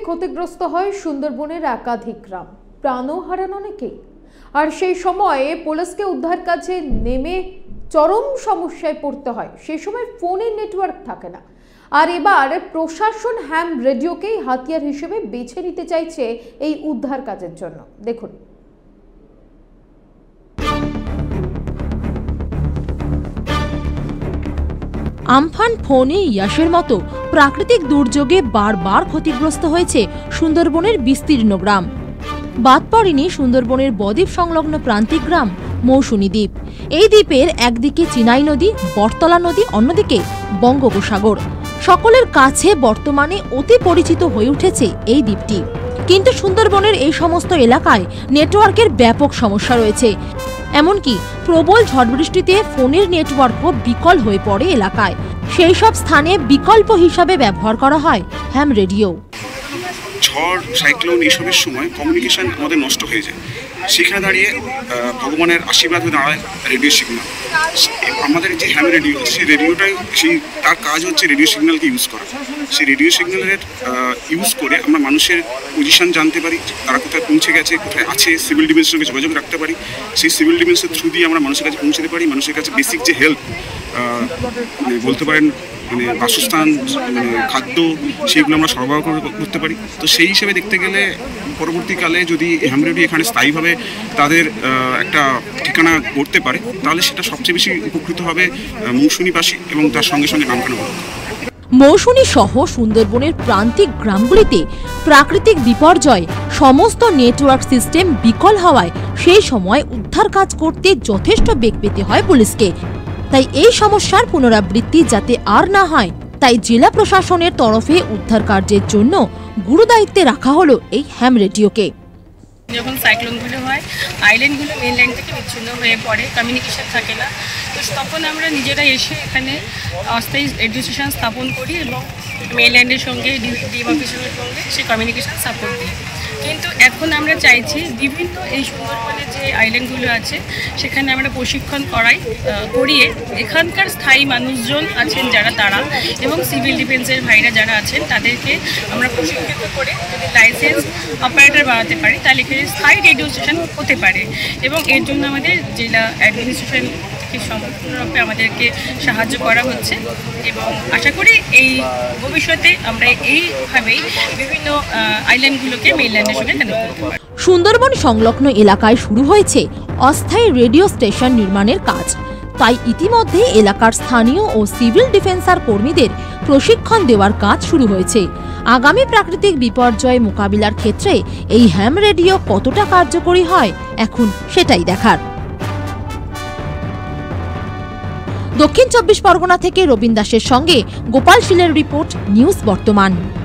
ক্ষতিগ্রস্ত হয় সুন্দরবনের একাধিক গ্রাম, প্রাণও হারান অনেকেই। আর সেই সময়ে পুলিশকে উদ্ধার কাজে নেমে চরম সমস্যায় পড়তে হয়। সেই সময় ফোনের নেটওয়ার্ক থাকে না। আর এবার প্রশাসন হ্যাম রেডিওকেই হাতিয়ার হিসেবে বেছে নিতে চাইছে এই উদ্ধার কাজের জন্য। দেখুন। আমফান, ফোনি, ইয়াসের মতো প্রাকৃতিক দুর্যোগে বারবার ক্ষতিগ্রস্ত হয়েছে সুন্দরবনের বিস্তীর্ণ গ্রাম। বাদ পড়েনি সুন্দরবনের বদ্বীপ সংলগ্ন প্রান্তিক গ্রাম মৌসুনী দ্বীপ। এই দ্বীপের একদিকে চিনাই নদী, বটতলা নদী, অন্যদিকে বঙ্গোপসাগর। সকলের কাছে বর্তমানে অতি পরিচিত হয়ে উঠেছে এই দ্বীপটি। কিন্তু সুন্দরবনের এই সমস্ত এলাকায় নেটওয়ার্কের ব্যাপক সমস্যা রয়েছে। এমনকি প্রবল ঝড় বৃষ্টিতে ফোনের নেটওয়ার্কও বিকল হয়ে পড়ে এলাকায়। সেই সব স্থানে বিকল্প হিসাবে ব্যবহার করা হয় হ্যাম রেডিও। ঝড়, সাইক্লোন এসবের সময় কমিউনিকেশন আমাদের নষ্ট হয়ে যায়। সেখানে দাঁড়িয়ে ভগবানের আশীর্বাদ হয়ে দাঁড়ায় রেডিও সিগন্যাল। আমাদের যে হ্যাম রেডিও, সেই রেডিওটাই তার কাজ হচ্ছে রেডিও সিগন্যালকে ইউজ করা। সেই রেডিও সিগন্যালের ইউজ করে আমরা মানুষের পজিশন জানতে পারি, তারা কোথায় পৌঁছে গেছে, কোথায় আছে, সিভিল ডিফেন্সের সঙ্গে যোগাযোগ রাখতে পারি। সেই সিভিল ডিফেন্সের থ্রু দিয়ে আমরা মানুষের কাছে পৌঁছতে পারি। মানুষের কাছে বেসিক যে হেল্প বলতে পারেন, বাসস্থান, খাদ্য, সেইগুলো আমরা সরবরাহ করতে পারি। তো সেই হিসেবে দেখতে গেলে পরবর্তীকালে যদি হ্যাম রেডিও এখানে স্থায়ীভাবে তাদের একটা ঠিকানা করতে পারে, তাহলে সেটা সবচেয়ে বেশি উপকৃত হবে মৌসুনীবাসী এবং তার সঙ্গে সঙ্গে নামখানা। মৌসুনী সহ সুন্দরবনের প্রান্তিক গ্রামগুলিতে প্রাকৃতিক বিপর্যয় সমস্ত নেটওয়ার্ক সিস্টেম বিকল হওয়ায় সেই সময় উদ্ধার কাজ করতে যথেষ্ট বেগ পেতে হয় পুলিশকে। তাই এই সমস্যার পুনরাবৃত্তি যাতে আর না হয়, তাই জেলা প্রশাসনের তরফে উদ্ধার কার্যের জন্য গুরুদায়িত্বে রাখা হলো এই হ্যাম রেডিওকে। যখন সাইক্লোনগুলো হয়, আইল্যান্ডগুলো মেনল্যান্ড থেকে বিচ্ছিন্ন হয়ে পড়ে, কমিউনিকেশন থাকে না, তো তখন আমরা নিজেরা এসে এখানে অস্থায়ী রেডিও স্টেশন স্থাপন করি এবং মেনল্যান্ডের সঙ্গে ডিএম অফিসের সঙ্গে সেই কমিউনিকেশন সাপোর্ট দিই। কিন্তু এখন আমরা চাইছি বিভিন্ন এই সুন্দরবনের যে আইল্যান্ডগুলো আছে সেখানে আমরা প্রশিক্ষণ করিয়ে এখানকার স্থায়ী মানুষজন আছেন যারা, তারা এবং সিভিল ডিফেন্সের ভাইরা যারা আছেন তাদেরকে আমরা প্রশিক্ষিত করে যদি লাইসেন্স অপারেটর বানাতে পারি, তাহলে এখানে স্থায়ী রেডিও স্টেশন হতে পারে। এবং এর জন্য আমাদের জেলা অ্যাডমিনিস্ট্রেশন থেকে সম্পূর্ণরূপে আমাদেরকে সাহায্য করা হচ্ছে এবং আশা করি এই ভবিষ্যতে আমরা এইভাবেই বিভিন্ন আইল্যান্ডগুলোকে মেইনল্যান্ডের সঙ্গে কানেক্ট করতে পারি। সুন্দরবন সংলগ্ন এলাকায় শুরু হয়েছে অস্থায়ী রেডিও স্টেশন নির্মাণের কাজ। তাই ইতিমধ্যে এলাকার স্থানীয় ও সিভিল ডিফেন্সার কর্মীদের প্রশিক্ষণ দেওয়ার কাজ শুরু হয়েছে। আগামী প্রাকৃতিক বিপর্যয় মোকাবিলার ক্ষেত্রে এই হ্যাম রেডিও কতটা কার্যকরী হয় এখন সেটাই দেখার। দক্ষিণ 24 পরগনা থেকে রবীন দাসের সঙ্গে গোপাল শীলের রিপোর্ট, নিউজ বর্তমান।